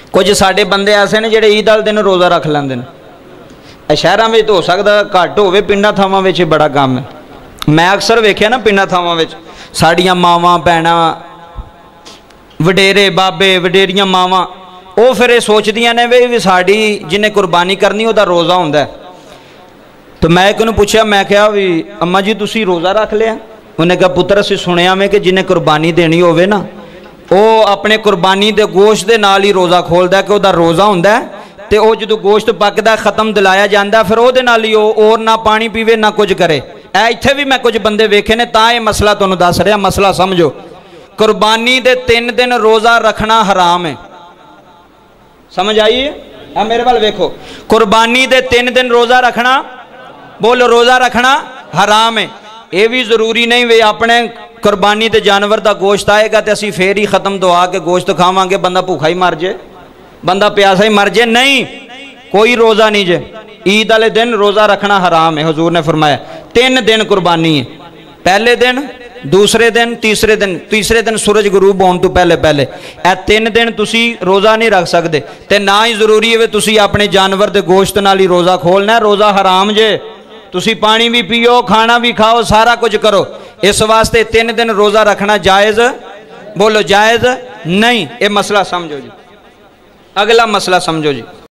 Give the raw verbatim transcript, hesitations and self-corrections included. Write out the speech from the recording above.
कुछ साडे बंदे ऐसे ने जिहड़े ईद वाले दिन रोज़ा रख लैंदे ने। शहरों में तो हो सकता घट होवे, पिंडां थावां विच बड़ा काम है। मैं अक्सर वेख्या ना पिंडां थावां विच साड़ियां मावां भैणां वडेरे बाबे वडेरियां मावां वो फिर ये सोचदियां ने भी साड़ी जिन्हें कुर्बानी करनी उहदा रोज़ा हुंदा है। तो मैं एक नूं पुछया, मैं कहा भी अम्मा जी तुसी रोज़ा रख लिया? उन्हें कहा पुत्र असीं सुनिया में कि जिन्हें कुर्बानी देनी होवे ना वो अपने कुर्बानी के गोश्त के नाल ही रोज़ा खोलदा कि उहदा रोज़ा हुंदा है। तो वह जो गोश्त पकदा खत्म दिलाया जाता फिर वो नाल ही और ना पानी पीवे ना कुछ करे। ए इत्थे भी मैं कुछ बंदे वेखे ने तां ये मसला तुहानूं दस रहा। मसला समझो, कुर्बानी दे तीन दिन रोज़ा रखना हराम है। समझ आई है? मेरे वाल वेखो, कुर्बानी दे तीन दिन रोज़ा रखना, बोलो रोज़ा रखना हराम है। ये भी जरूरी नहीं वे अपने कुर्बानी के जानवर का गोश्त आएगा तो असी फिर ही खत्म दुआ के गोश्त खावांगे, बंदा भूखा ही मर जाए, बंदा प्यासा ही मर जाए। नहीं, कोई रोज़ा नहीं जे। ईद वाले दिन रोज़ा रखना हराम है। हुजूर ने फरमाया तीन दिन कुर्बानी है, पहले दिन, दूसरे दिन, तीसरे दिन। तीसरे दिन सूरज गुरूब होने तो पहले पहले ए तीन दिन तुसी रोज़ा नहीं रख सकते। तो ना ही जरूरी है तुसी अपने जानवर के गोश्त नाल ही रोज़ा खोलना है। रोज़ा हराम जे। तुसी पानी भी पियो, खाना भी खाओ, सारा कुछ करो। इस वास्ते तीन दिन रोज़ा रखना जायज़, बोलो जायज़ नहीं। ये मसला समझो जी। अगला मसला समझो जी।